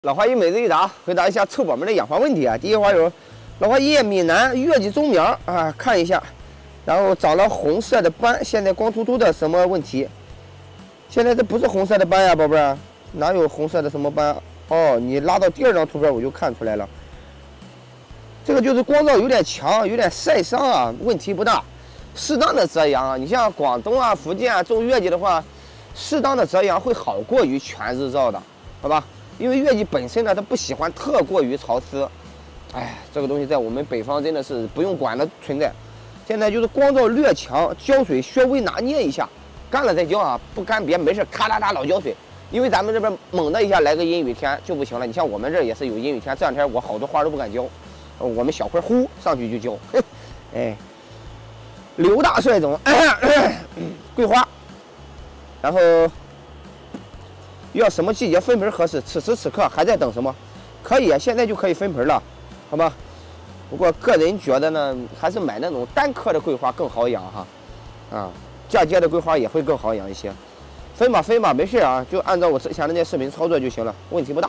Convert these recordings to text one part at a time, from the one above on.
老花一每日一答，回答一下臭宝们的养花问题啊。第一个花友，老花一闽南月季中苗啊，看一下，然后长了红色的斑，现在光秃秃的，什么问题？现在这不是红色的斑呀，宝贝儿，哪有红色的什么斑？哦，你拉到第二张图片我就看出来了，这个就是光照有点强，有点晒伤啊，问题不大，适当的遮阳啊。你像广东啊、福建啊种月季的话，适当的遮阳会好过于全日照的，好吧？ 因为月季本身呢，它不喜欢特过于潮湿，哎，这个东西在我们北方真的是不用管的存在。现在就是光照略强，浇水稍微拿捏一下，干了再浇啊，不干别没事咔哒哒老浇水，因为咱们这边猛的一下来个阴雨天就不行了。你像我们这儿也是有阴雨天，这两天我好多花都不敢浇，我们小块呼上去就浇，哎，刘大帅总，桂花，然后。 要什么季节分盆合适？此时此刻还在等什么？可以啊，现在就可以分盆了，好吧？不过个人觉得呢，还是买那种单颗的桂花更好养哈，啊，嫁接的桂花也会更好养一些。分吧分吧，没事啊，就按照我之前的那视频操作就行了，问题不大。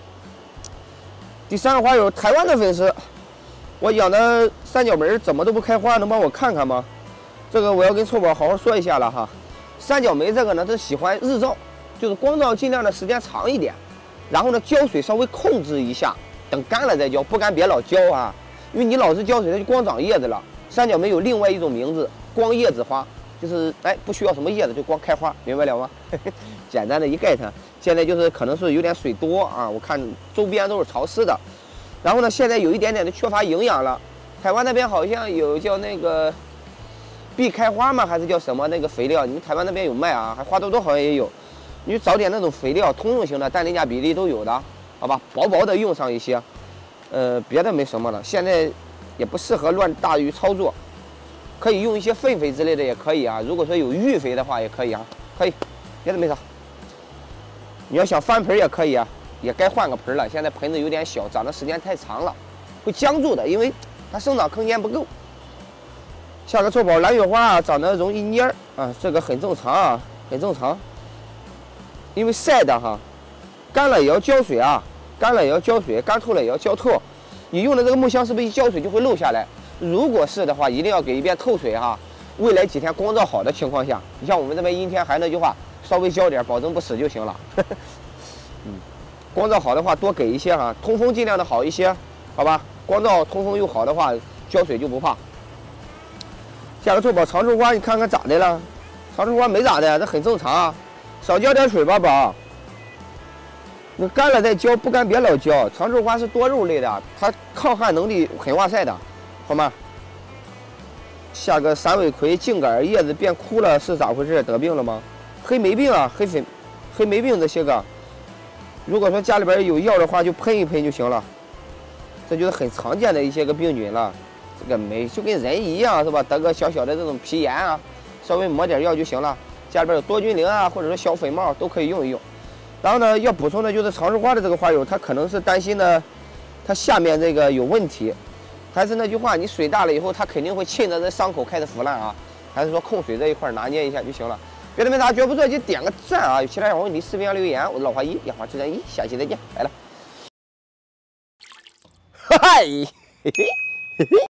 第三个花友，台湾的粉丝，我养的三角梅怎么都不开花，能帮我看看吗？这个我要跟臭宝好好说一下了哈。三角梅这个呢，它喜欢日照。 就是光照尽量的时间长一点，然后呢浇水稍微控制一下，等干了再浇，不干别老浇啊，因为你老是浇水，它就光长叶子了。三角梅有另外一种名字，光叶子花，就是哎不需要什么叶子就光开花，明白了吗？简单的一概它，现在就是可能是有点水多啊，我看周边都是潮湿的，然后呢现在有一点点的缺乏营养了。台湾那边好像有叫那个必开花吗？还是叫什么那个肥料？你们台湾那边有卖啊？还花多多好像也有。 你就找点那种肥料，通用型的，氮磷钾比例都有的，好吧，薄薄的用上一些，别的没什么了。现在也不适合乱大于操作，可以用一些粪肥之类的也可以啊。如果说有育肥的话也可以啊，可以，别的没啥。你要想翻盆也可以啊，也该换个盆了。现在盆子有点小，长的时间太长了，会僵住的，因为它生长空间不够。下个臭宝蓝月花啊，长得容易蔫儿啊，这个很正常啊，很正常。 因为晒的哈，干了也要浇水啊，干了也要浇水，干透了也要浇透。你用的这个木箱是不是一浇水就会漏下来？如果是的话，一定要给一遍透水哈。未来几天光照好的情况下，你像我们这边阴天还那句话，稍微浇点，保证不死就行了。光照好的话多给一些哈，通风尽量的好一些，好吧？光照通风又好的话，浇水就不怕。下个臭宝长春花，你看看咋的了？长春花没咋的，这很正常啊。 少浇点水吧，宝。你干了再浇，不干别老浇。长春花是多肉类的，它抗旱能力很哇塞的，好吗？下个散尾葵茎杆叶子变枯了，是咋回事？得病了吗？黑霉病啊，黑霉病这些个，如果说家里边有药的话，就喷一喷就行了。这就是很常见的一些个病菌了。这个霉就跟人一样，是吧？得个小小的这种皮炎啊，稍微抹点药就行了。 家里边有多菌灵啊，或者说小粉帽都可以用一用。然后呢，要补充的就是长春花的这个花友，他可能是担心呢，它下面这个有问题。还是那句话，你水大了以后，它肯定会沁着这伤口开始腐烂啊。还是说控水这一块拿捏一下就行了。别的没啥，绝不错，就点个赞啊！有其他养花问题，视频上留言。我是老花一，养花智能一，下期再见，拜了。嗨，嘿嘿。